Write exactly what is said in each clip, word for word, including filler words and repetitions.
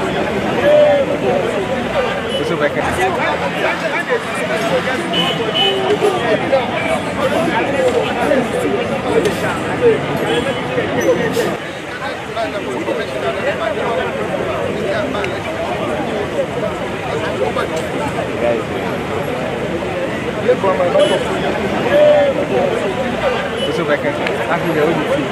Isso vai cair. Isso vai cair. Aqui é o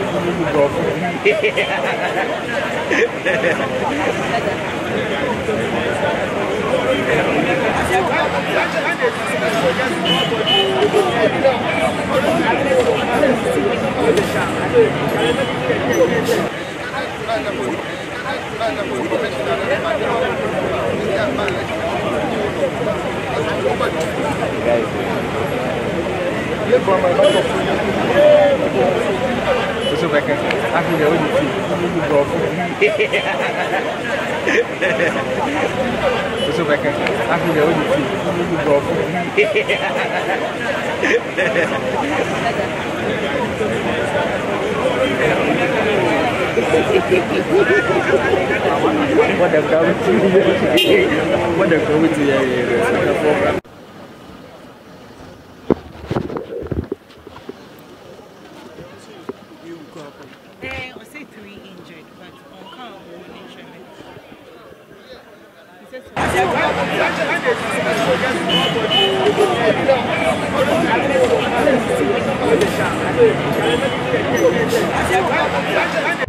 Isso vai cair. Aqui é o Isso vai cair. Aqui é o What the hell is What the hell is I say three injured, but on count one injured. He says so.